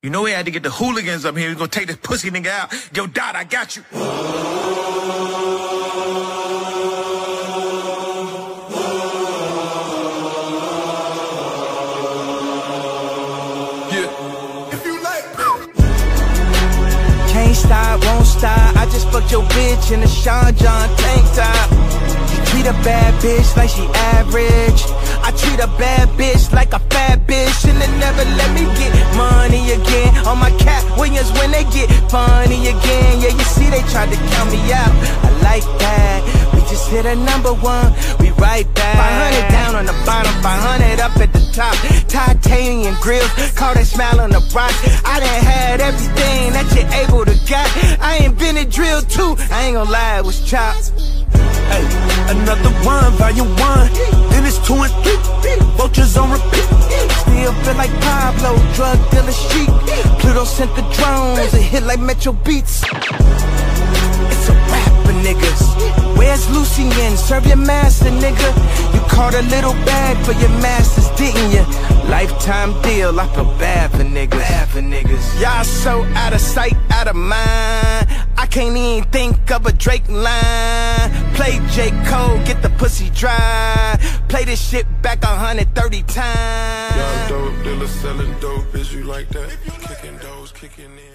You know we had to get the hooligans up here. We're gonna take this pussy nigga out. Yo, Dot, I got you. Can't stop, won't stop. I just fucked your bitch in a Sean John tank top. You treat a bad bitch like she average. I treat a bad bitch like a fat bitch, and they never let me get money again. On my Cat Williams when they get funny again. Yeah, you see they tried to count me out. I like that. We just hit a #1. We right back. 500 down on the bottom, 500 up at the top. Titanium grills, call that smile on the rock. I done had everything that you're able to got. I invented drill too. I ain't gonna lie, it was chopped. Hey, another one, volume 1. Then it's 2 and 3. Vultures on repeat. Still feel like Pablo, drug dealer street. Pluto sent the drones, it hit like Metro Beats. It's a rap for niggas. Where's Lucien? Serve your master, nigga. You caught a little bag for your masters, didn't you? Lifetime deal, I feel bad for niggas. Y'all so out of sight, out of mind. I can't even think of a Drake line. Play J. Cole, get the pussy dry. Play this shit back 130 times. Y'all dope dealer selling dope, is you like that? Kicking those, kicking in.